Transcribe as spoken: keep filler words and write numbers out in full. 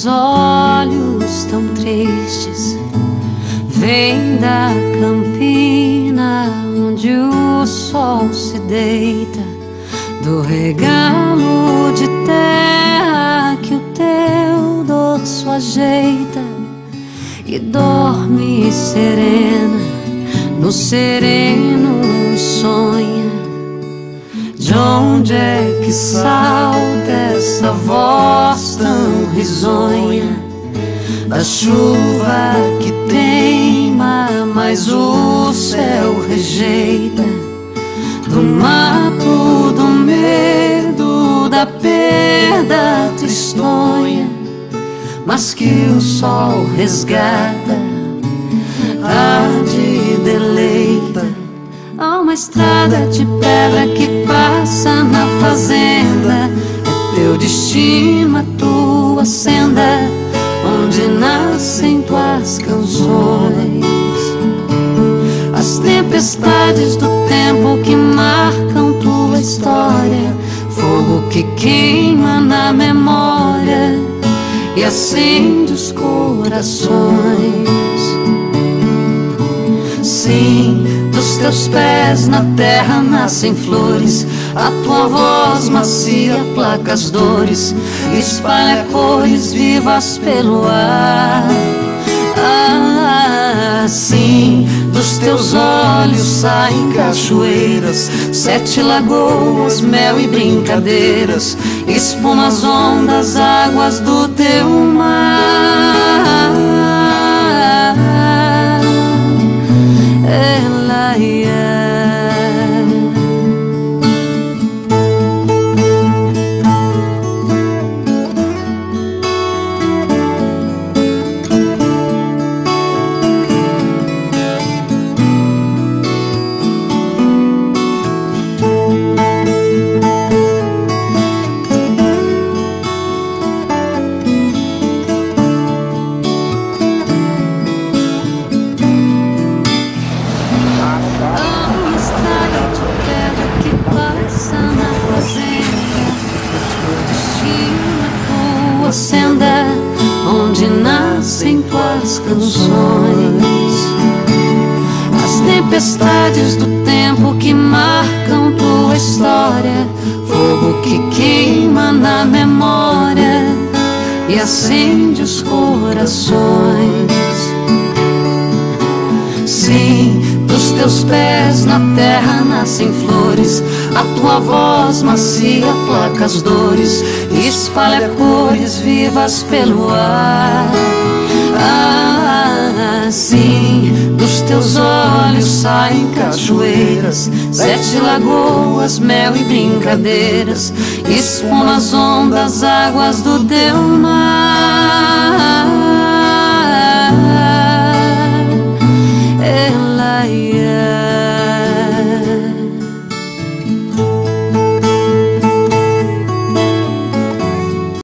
teus olhos tão tristes vêm da campina onde o sol se deita, do regalo de terra que o teu dorso ajeita, e dorme serena no sereno sonha. De onde é que salta essa voz tão risonha? Da chuva que teima, mas o céu rejeita, do mato, do medo, da perda tristonha, mas que o sol resgata, arde e deleita. Há uma estrada de pedra que passa na fazenda, é teu destino, a tua senda, onde nascem tuas canções. As tempestades do tempo que marcam tua história, fogo que queima na memória e acende os corações. Sim, dos teus pés na terra nascem flores, a tua voz macia aplaca as dores, espalha cores vivas pelo ar. Ah, sim, dos teus olhos saem cachoeiras, sete lagoas, mel e brincadeiras, espuma as ondas, águas do teu mar. Ela ia. Senda onde nascem tuas canções. As tempestades do tempo que marcam tua história, fogo que queima na memória e acende os corações. Sim, dos teus pés na terra nascem flores, a tua voz macia aplaca as dores, espalha cores vivas pelo ar. Ah, sim, dos teus olhos saem cachoeiras, sete lagoas, mel e brincadeiras, espuma as ondas, águas do teu mar.